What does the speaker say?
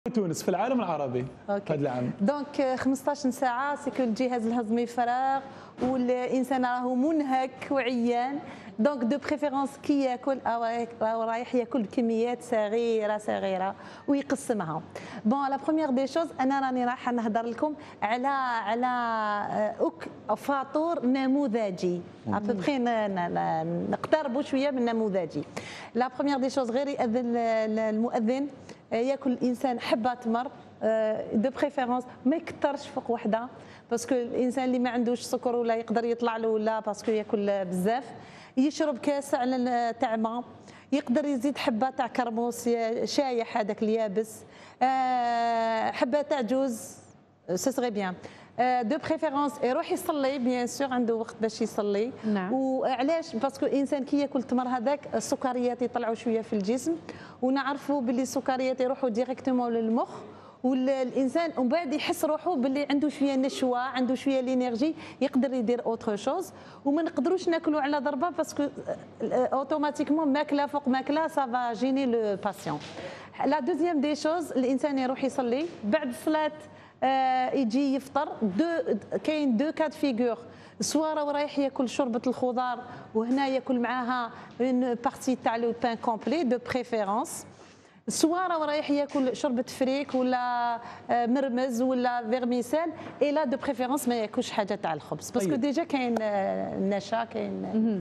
تونس في العالم العربي هذا العام. دونك 15 ساعه سيكو الجهاز الهضمي فراغ والانسان راهو منهك وعيان. دونك دو بريفيرونس كي ياكل او رايح ياكل كميات صغيره ويقسمها. بون لا بروميير دي شوز انا راني رايحه نهضر لكم على فطور نموذجي ابوبخي نقتربوا شويه من نموذجي. لا بروميير دي شوز غير يأذن المؤذن ياكل الانسان حبه تمر دو بريفيرونس ما يكثرش فوق وحده باسكو الانسان اللي ما عندوش سكر ولا يقدر يطلع له ولا باسكو ياكل بزاف. يشرب كاس على تاع ماء، يقدر يزيد حبه تاع كرموس شايح هذاك اليابس، حبه تاع جوز سي سغي بيان دو بريفيرونس يروح يصلي بيان سور عنده وقت باش يصلي. نعم. وعلاش باسكو الانسان كي ياكل التمر هذاك السكريات يطلعوا شويه في الجسم ونعرفوا باللي السكريات يروحوا ديريكتومون للمخ والانسان ومن بعد يحس روحه باللي عنده شويه نشوه عنده شويه لينيرجي يقدر يدير اوتر شوز. وما نقدروش ناكلوا على ضربه باسكو اوتوماتيكمون ماكله فوق ماكله سافا جيني لو باسيون. لا دوزيام دي شوز الانسان يروح يصلي بعد الصلاه يجي يفطر. كاين دو كاد فيغور سوا راه رايح ياكل شوربه الخضار وهنا ياكل معاها اون بارتي تاع لو بان كومبلي دو بريفيرونس، سوا راه رايح ياكل شوربه فريك ولا مرمز ولا فيرميسيل اي لا دو بريفيرونس ما ياكلش حاجه تاع الخبز باسكو ديجا كاين النشا كاين